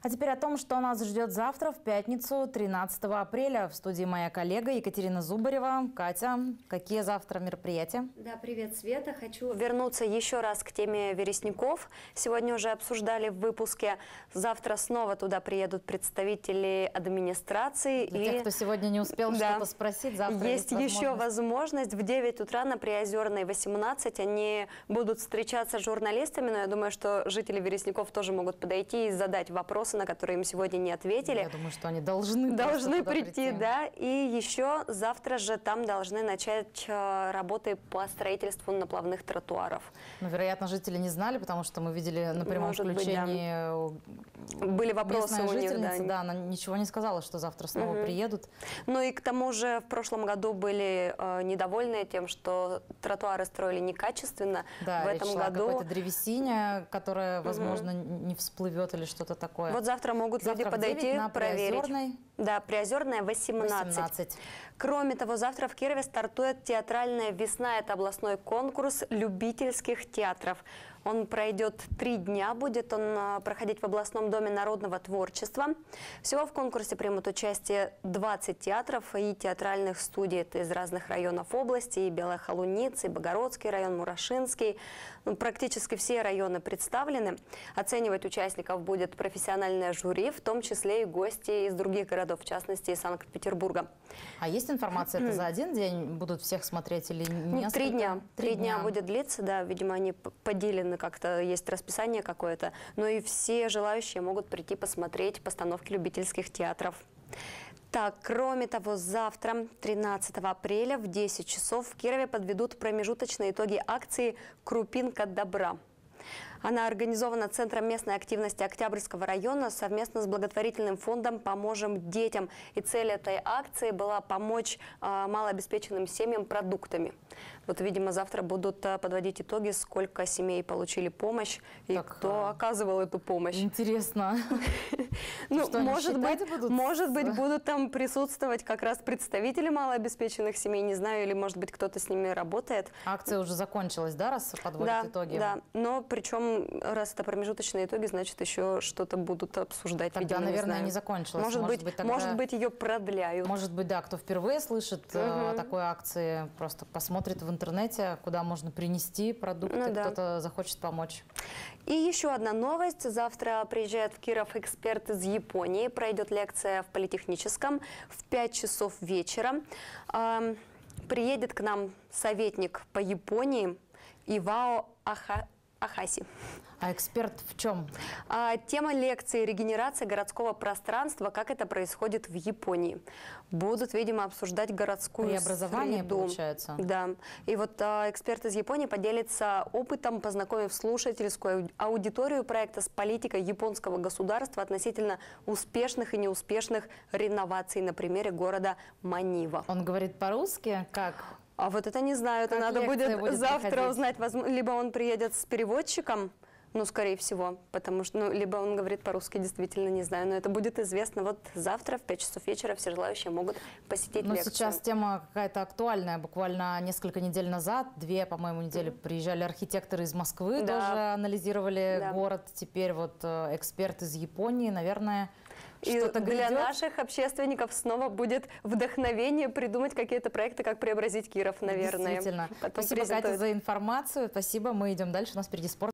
А теперь о том, что нас ждет завтра, в пятницу, 13 апреля. В студии моя коллега Екатерина Зубарева. Катя, какие завтра мероприятия? Да, привет, Света. Хочу вернуться еще раз к теме вересников. Сегодня уже обсуждали в выпуске. Завтра снова туда приедут представители администрации. Для тех, кто сегодня не успел что-то спросить, завтра есть еще возможность. В 9 утра на Приозерной 18 они будут встречаться с журналистами. Но я думаю, что жители Вересников тоже могут подойти и задать вопросы, на которые им сегодня не ответили. Я думаю, что они должны прийти, да. И еще завтра же там должны начать работы по строительству наплавных тротуаров. Ну, вероятно, жители не знали, потому что мы видели на прямом включении. Были вопросы у них, да, она ничего не сказала, что завтра снова приедут. Ну и к тому же в прошлом году были недовольны тем, что тротуары строили некачественно. Да, в этом году какой-то древесине, которая, возможно, не всплывет или что-то такое. Вот завтра могут люди подойти, на проверить. Приозерной. Да, Приозерная 18. Кроме того, завтра в Кирове стартует театральная весна. Это областной конкурс любительских театров. Он пройдет 3 дня, будет он проходить в областном доме народного творчества. Всего в конкурсе примут участие 20 театров и театральных студий. Это из разных районов области, и Белая Холуница, и Богородский район, Мурашинский. Ну, практически все районы представлены. Оценивать участников будет профессиональное жюри, в том числе и гости из других городов, в частности из Санкт-Петербурга. А есть информация, это за один день будут всех смотреть или несколько? 3 дня. 3 дня будет длиться, да, видимо, они поделены, как-то есть расписание какое-то. Но и все желающие могут прийти посмотреть постановки любительских театров. Так, кроме того, завтра, 13 апреля в 10 часов в Кирове подведут промежуточные итоги акции «Крупинка добра». Она организована Центром местной активности Октябрьского района совместно с благотворительным фондом «Поможем детям». И цель этой акции была помочь малообеспеченным семьям продуктами. Вот, видимо, завтра будут подводить итоги, сколько семей получили помощь и кто оказывал эту помощь. Интересно. Ну, может быть, будут там присутствовать как раз представители малообеспеченных семей, не знаю, или, может быть, кто-то с ними работает. Акция уже закончилась, да, раз подводят итоги? Да, но причем, раз это промежуточные итоги, значит, еще что-то будут обсуждать. Тогда, видимо, наверное, не закончилась. Может быть, ее продляют. Может быть, да, кто впервые слышит о такой акции, просто посмотрит в интернете, куда можно принести продукты, кто-то захочет помочь. И еще одна новость. Завтра приезжает в Киров эксперт из Японии. Пройдет лекция в Политехническом в 5 часов вечера. Приедет к нам советник по Японии Ивао Ахаси. А эксперт в чем? Тема лекции «Регенерация городского пространства. Как это происходит в Японии». Будут, видимо, обсуждать городскую преобразование, получается. Да. И вот эксперт из Японии поделится опытом, познакомив слушательскую аудиторию проекта с политикой японского государства относительно успешных и неуспешных реноваций на примере города Манива. Он говорит по-русски? Как? А вот это не знаю, это надо будет завтра узнать. Либо он приедет с переводчиком, ну, скорее всего, потому что, ну, либо он говорит по-русски, действительно не знаю, но это будет известно вот завтра в 5 часов вечера все желающие могут посетить лекцию. Сейчас тема какая-то актуальная, буквально несколько недель назад, 2, по-моему, недели приезжали архитекторы из Москвы, тоже анализировали город, теперь вот эксперт из Японии, наверное, что-то для наших общественников снова будет вдохновение придумать какие-то проекты, как преобразить Киров, наверное. Действительно. Спасибо, Катя, за информацию. Спасибо. Мы идем дальше. У нас впереди спорт.